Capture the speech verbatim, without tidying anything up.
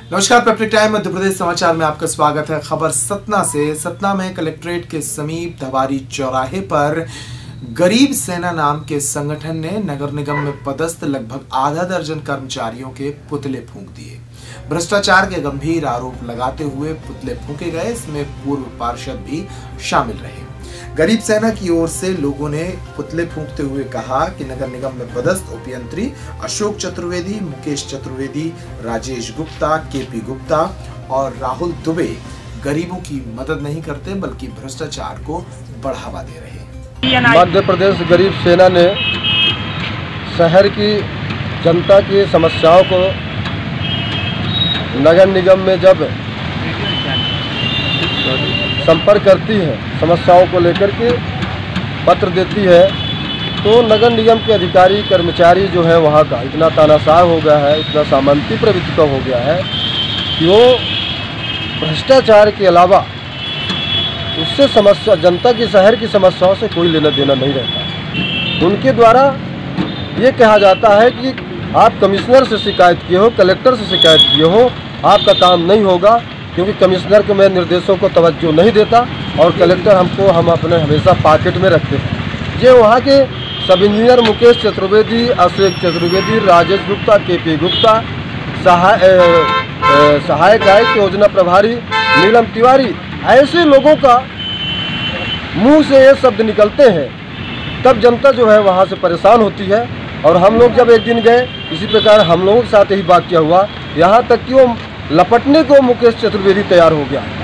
नमस्कार, peptic time Madhya Pradesh समाचार में आपका स्वागत है। खबर सतना से। सतना में कलेक्ट्रेट के समीप धवारी चौराहे पर गरीब सेना नाम के संगठन ने नगर निगम में पदस्थ लगभग आधा दर्जन कर्मचारियों के पुतले फूंक दिए। भ्रष्टाचार के गंभीर आरोप लगाते हुए पुतले फूंके गए। इसमें पूर्व पार्षद भी शामिल रहे। गरीब सेना की ओर से लोगों ने पुतले फूंकते हुए कहा कि नगर निगम में पदस्थ उपयंत्री अशोक चतुर्वेदी, मुकेश चतुर्वेदी, राजेश गुप्ता, केपी गुप्ता और राहुल दुबे गरीबों की मदद नहीं करते बल्कि भ्रष्टाचार को बढ़ावा दे रहे हैं। मध्य प्रदेश गरीब सेना ने शहर की जनता की समस्याओं को नगर निगम में जब संपर्क करती है, समस्याओं को लेकर के पत्र देती है, तो नगर निगम के अधिकारी कर्मचारी जो है वहाँ का इतना तानाशाह हो गया है, इतना सामंती प्रवृत्ति का हो गया है कि वो भ्रष्टाचार के अलावा उससे समस्या जनता की शहर की समस्याओं से कोई लेना देना नहीं रहता। उनके द्वारा ये कहा जाता है कि आप कमिश्नर से शिकायत किए हो, कलेक्टर से शिकायत किए हो, आपका काम नहीं होगा क्योंकि कमिश्नर के मेरे निर्देशों को तवज्जो नहीं देता और कलेक्टर हमको हम अपने हमेशा पॉकेट में रखते हैं। ये वहाँ के सब इंजीनियर मुकेश चतुर्वेदी, अशोक चतुर्वेदी, राजेश गुप्ता, केपी गुप्ता, सहाय सहायक आयुक्त योजना प्रभारी नीलम तिवारी, ऐसे लोगों का मुंह से ये शब्द निकलते हैं तब जनता जो है वहाँ से परेशान होती है। और हम लोग जब एक दिन गए, इसी प्रकार हम लोगों के साथ यही वाक़या हुआ, यहाँ तक कि वो लपटने को मुकेश चतुर्वेदी तैयार हो गया।